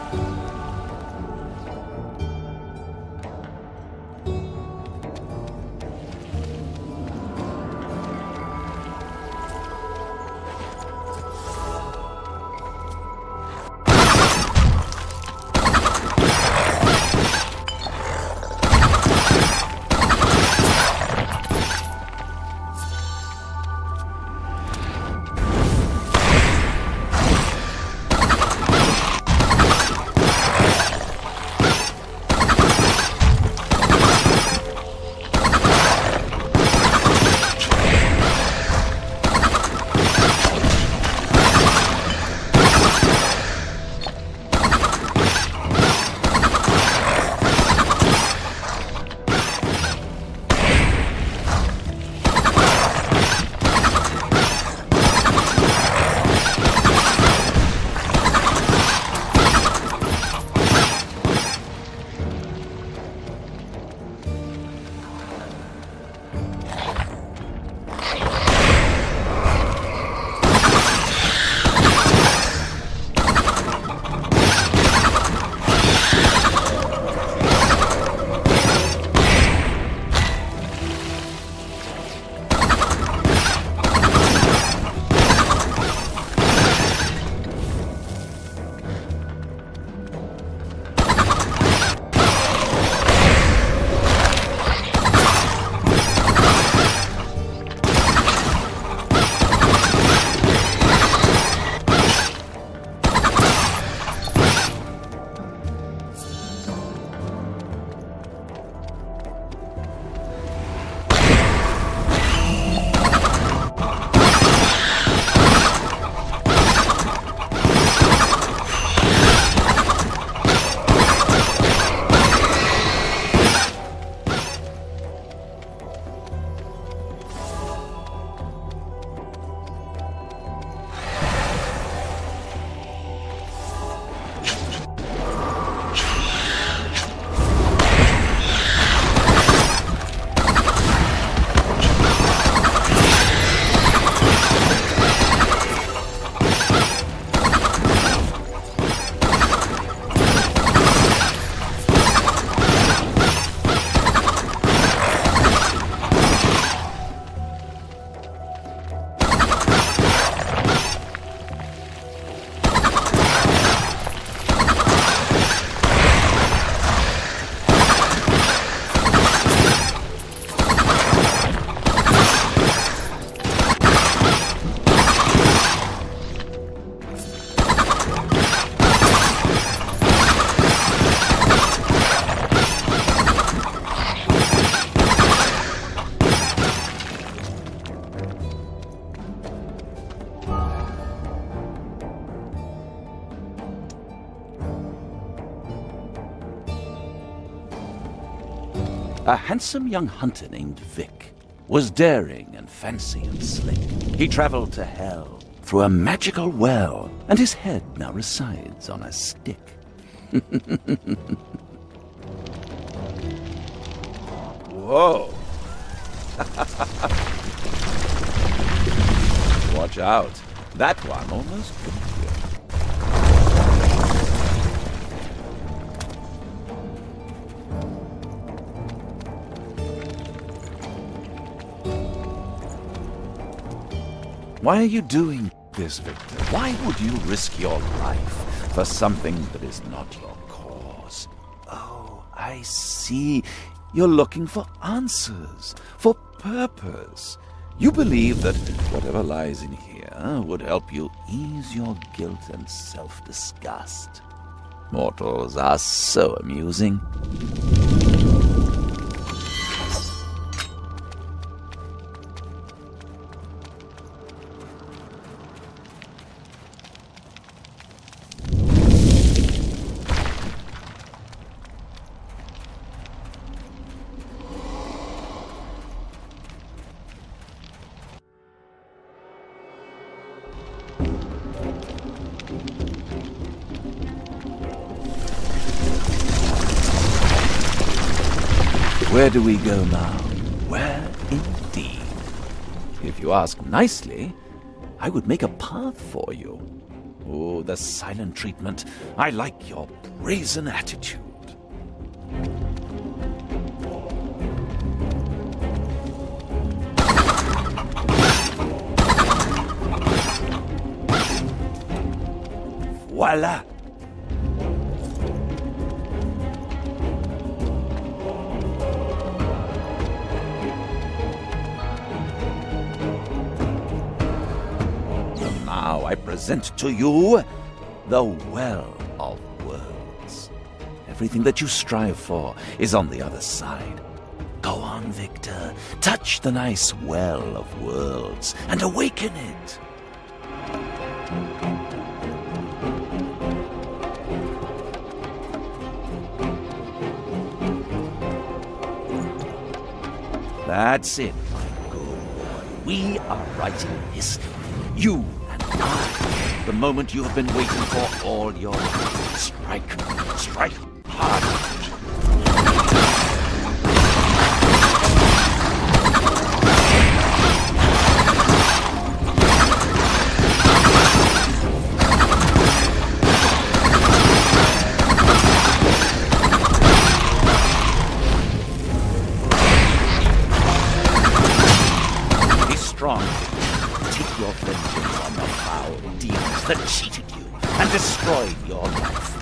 A handsome young hunter named Vic was daring and fancy and slick. He traveled to hell through a magical well, and his head now resides on a stick. Whoa! Watch out. That one almost got you. Why are you doing this, Victor? Why would you risk your life for something that is not your cause? Oh, I see. You're looking for answers, for purpose. You believe that whatever lies in here would help you ease your guilt and self-disgust. Mortals are so amusing. Where do we go now? Where indeed? If you ask nicely, I would make a path for you. Oh, the silent treatment. I like your brazen attitude. Voila! Now I present to you the Well of Worlds. Everything that you strive for is on the other side. Go on, Victor. Touch the nice Well of Worlds and awaken it. That's it, my good boy. We are writing history. You and I. The moment you have been waiting for all your life. Strike. Strike hard. Strong. Take your vengeance on the foul demons that cheated you and destroyed your life.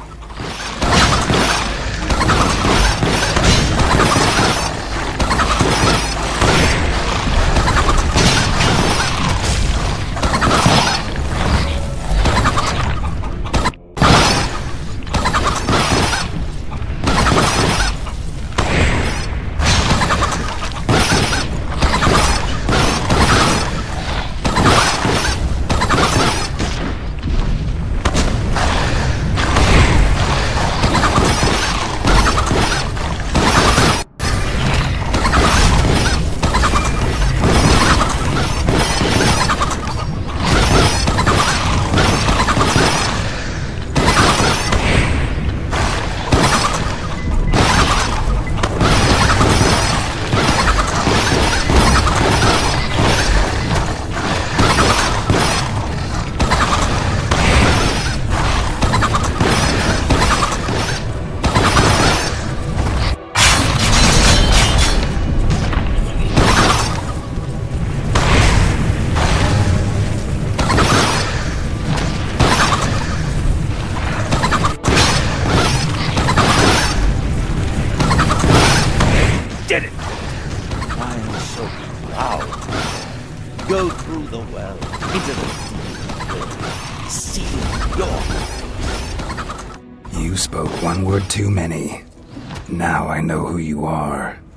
Did it! I am so proud. Go through the well, into the deep, seal your... You spoke one word too many. Now I know who you are.